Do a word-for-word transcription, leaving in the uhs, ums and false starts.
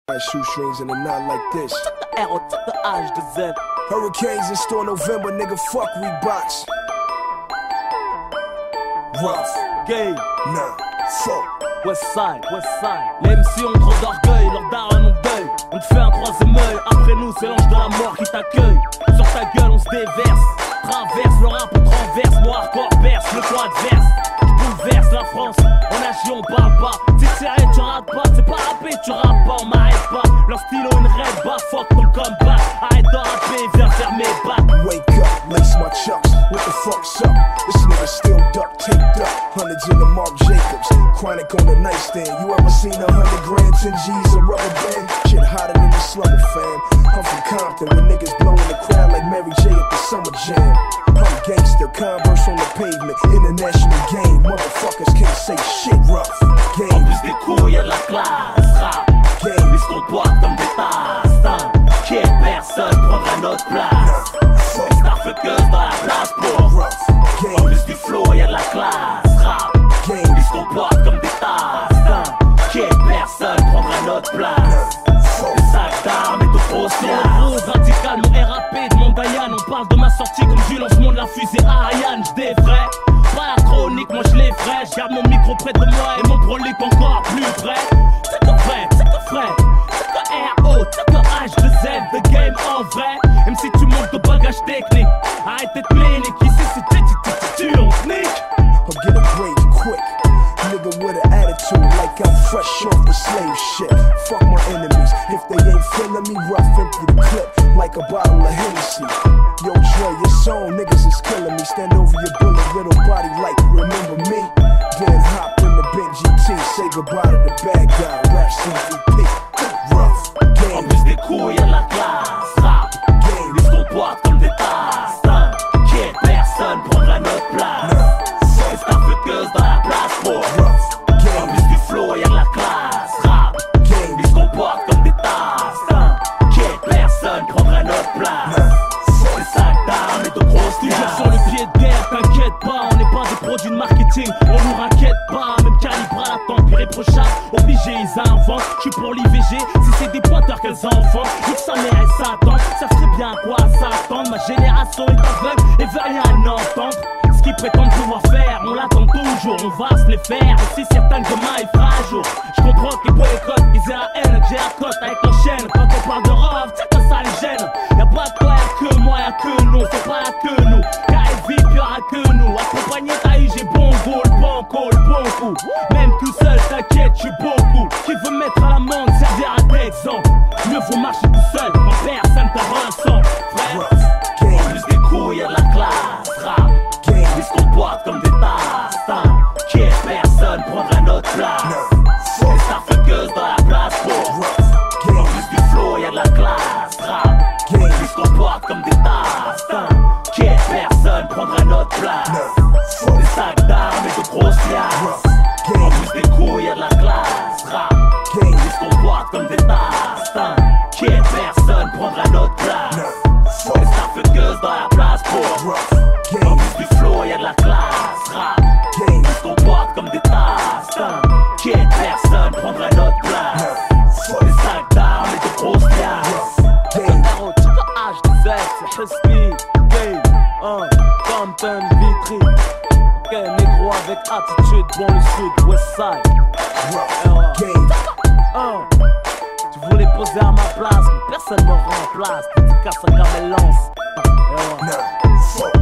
Shoestrings and a knot like this. Check the R, check the H de Z. Hurricanes in store November, nigga, fuck Reeboks. Rough, Gay, nah, fuck. Westside, Westside. Les M C ont trop d'orgueil, leurs darons ont deuil. On te fait un troisième œil, après nous c'est l'ange de la mort qui t'accueille. Sur ta gueule on se déverse, traverse le rap on transverse. Moi hardcore perce, le camp adverse. Bouleverse la France, on agit, on parle pas. Si t'es sérieux, tu rates pas, c'est pas rapper, tu rappes pas, on m'arrête pas. Leur stylo, une red bas, fuck ton comeback. Arrête de rapper, viens faire mes bacs. Wake up, lace my chucks, what the fuck's up? This nigga still duct taped up, hundreds in the Marc Jacobs. Chronic on the nightstand, you ever seen a hundred grand, ten G's, a rubber band? Shit hotter than the slumber fam. I'm from Compton, when niggas blowing the crowd like Mary J at the summer jam. I'm gangster, Converse on the pavement, international game. Motherfuckers can't say shit rough. Game. En plus des couilles y'a de la classe, rap. Game. Ils se comportent comme des tasses. Quelle personne prendra notre place? Les starfuckers dans la place pour rough. Game. En plus du flow y'a de la classe, rap. Game. Ils se comportent comme des tasses. Quelle personne prendra notre place? Les sacs d'armes et de grosses liasses. Rose radical, mon R A P de mon Diane. On parle de ma sortie comme du lancement de la fusée Ariane. J'dévrais pas la chronique, moi je les ferai. J'garde mon micro près de moi et mon prolique encore plus près. C'est que vrai, c'est que vrai, c'est que R O, c'est que H de Z, the game en vrai. Même si tu manques de bagage technique, arrête de te clinique. Ici c'est tu on sneak. I'm getting brave quick, nigga with an attitude like I'm fresh off the slave shit. Fuck my enemies, if they ain't feeling me, rough empty the clip like a bottle of Hennessy. Yo Dre, your song niggas is killing me. Stand over your bullet riddle body like remember me. Then hop in the big G T, say goodbye to the bad guy. Rap C V P, rough game. En plus des couilles y'a de la classe, rap. Game. Ils se comportent comme des tasses. Quelle personne prendra notre place? Les starfuckers dans la place pour rough En game. plus du flow y'a de la classe, rap. Game. Ils se comportent comme des tasses. Quelle personne prendra notre place? Des sacs d'armes et de grosses liasses. Toujours sur le pied de guerre, t'inquiète pas, on n'est pas des produits de marketing. On nous raquette pas, même calibre à la tempe irréprochable. Obligé, ils inventent, j'suis pour l'I V G. Si c'est des pointeurs qu'elles enfants, vu que sa mère et Satan, ça ferait bien à quoi s'attendre. Ma génération est aveugle et veut rien entendre. Ce qu'ils prétendent pouvoir faire, on l'attend toujours, on va se les faire. Aussi certain que demain il fera jour. Je comprends que les boycotts, ils aient la haine, que j'ai la cote avec l'enchaîne. Quand on parle de rove, c'est que ça les gêne. Y'a pas de toi, y'a que moi, y'a que nous, c'est pas là que nous. Car il vit, y'aura que nous. Accompagné, t'as eu, j'ai bon goût, le bon coup, le bon coup. Même tout seul, t'inquiète, j'suis beaucoup. Qui veut mettre à l'amende, servir à d'exemple. Mieux vaut marcher tout seul, quand personne te ressent. Frère, en plus des couilles, y'a de la classe, rap. Ils se comportent comme des tasses. Quelle personne prendra notre place? Les starfuckers dans la place pour En plus du flow y'a de la classe, rap. Ils se comportent comme des tasses. Quelle personne prendra notre place? Des sacs d'armes et de grosses liasses. En plus des couilles y'a de la classe, rap. Ils se comportent comme des tasses. Quelle personne prendra notre place? Les starfuckers dans la place pour En plus du flow y'a de la classe, rap. Ils se comportent comme des tasses. Quelle personne prendra notre place? Des sacs d'armes et de grosses liasses. Caro, tu peux H de Z, c'est Husky, Game, hein, Compton, Vitry. Ok, négro avec attitude, bon le sud, Westside. Rough game. Hein, tu voulais poser à ma place, mais personne me remplace. Tu casses un gamelle lance. Nah, fuck.